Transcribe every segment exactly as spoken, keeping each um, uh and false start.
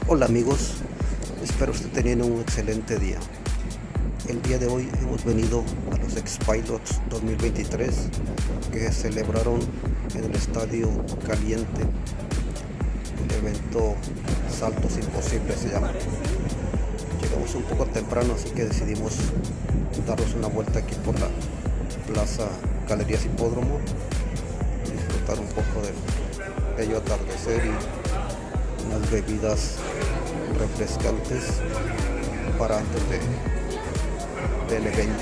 Hola amigos, espero esté teniendo un excelente día. El día de hoy hemos venido a los X-Pilots dos mil veintitrés que se celebraron en el Estadio Caliente. El evento Saltos Imposibles se llama. Llegamos un poco temprano, así que decidimos darnos una vuelta aquí por la Plaza Galerías Hipódromo, disfrutar un poco del bello atardecer y unas bebidas refrescantes para antes de, del evento.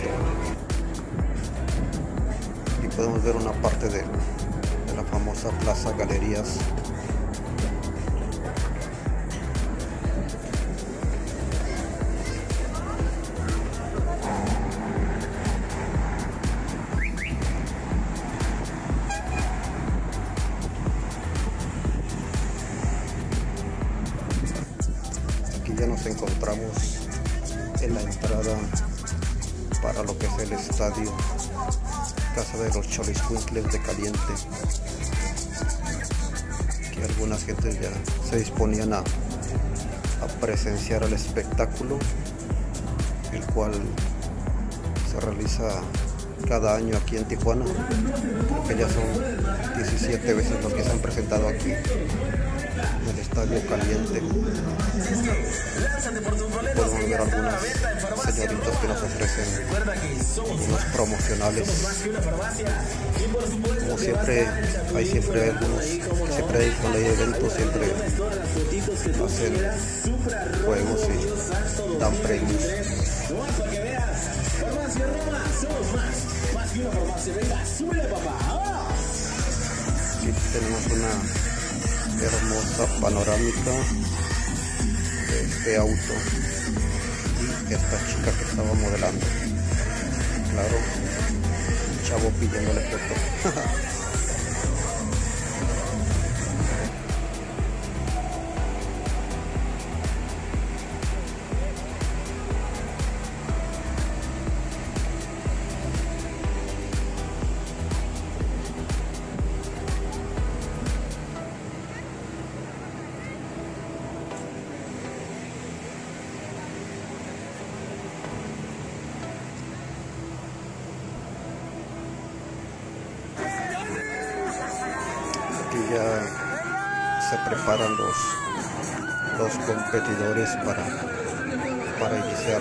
Y podemos ver una parte de, de la famosa Plaza Galerías. Ya nos encontramos en la entrada para lo que es el estadio Casa de los Xoloitzcuintles de Caliente. Aquí algunas gentes ya se disponían a, a presenciar el espectáculo, el cual se realiza cada año aquí en Tijuana. Creo que ya son diecisiete veces los que se han presentado aquí en el Estadio Caliente. Podemos ver algunas señoritas que nos ofrecen unos promocionales. Como siempre, hay siempre algunos, siempre hay cuando hay eventos, siempre hacen juegos y dan premios. Aquí tenemos una hermosa panorámica de este auto y esta chica que estaba modelando. Claro, un chavo pidiéndole foto. Aquí ya se preparan los, los competidores para, para iniciar.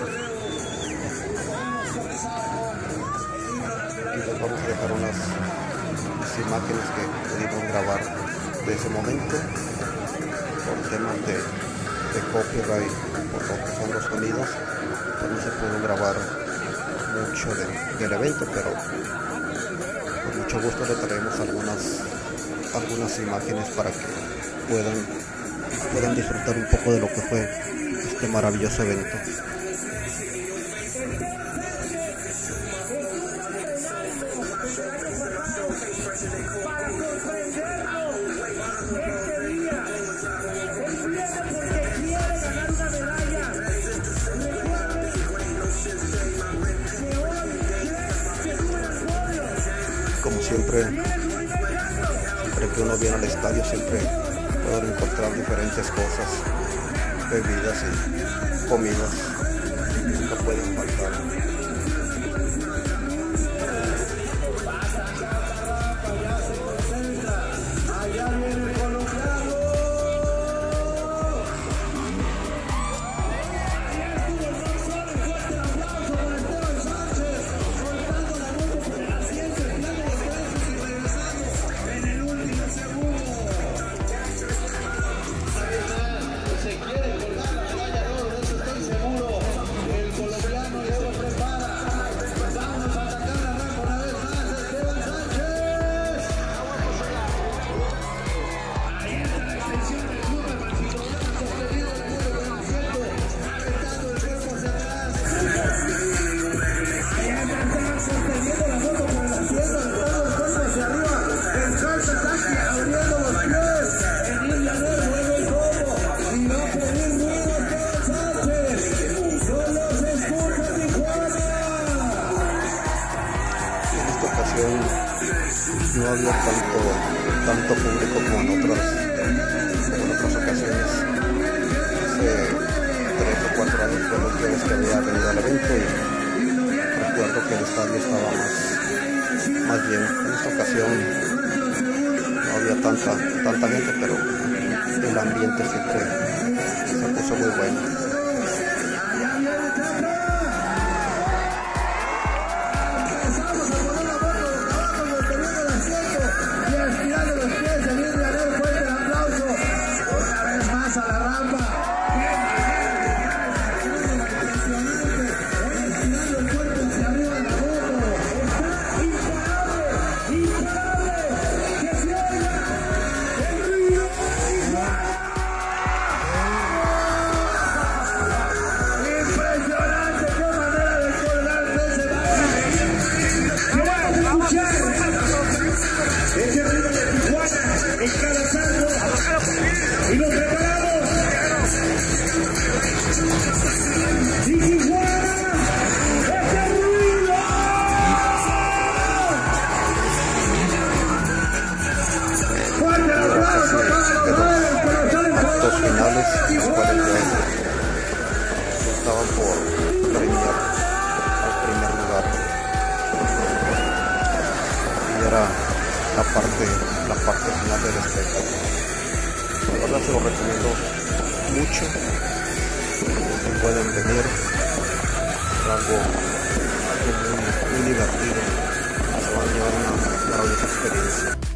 Aquí les vamos a dejar unas, unas imágenes que pudimos grabar de ese momento por temas de, de copyright, por lo que son los sonidos, pues no se pudo grabar mucho de, del evento, pero con mucho gusto le traemos algunas algunas imágenes para que puedan, puedan disfrutar un poco de lo que fue este maravilloso evento. Como siempre, que uno viene al estadio siempre puede encontrar diferentes cosas, bebidas y comidas que nunca pueden faltar. no había tanto, tanto público como en otras, como en otras ocasiones. Se tres o cuatro años fue la última vez que había venido al evento y recuerdo que el estadio estaba más, más bien. En esta ocasión no había tanta, tanta gente, pero el ambiente siempre se puso muy bueno. Y nos preparamos. Y Tijuana, ese ruido. Fuerte el aplauso para los jugadores. Dos finales, los cuales ya estaban por premiar al primer lugar. Y era la parte, la parte final del espectáculo. La verdad se lo recomiendo mucho. Si pueden venir, es algo, algo muy, muy divertido. Se van a llevar una maravillosa experiencia.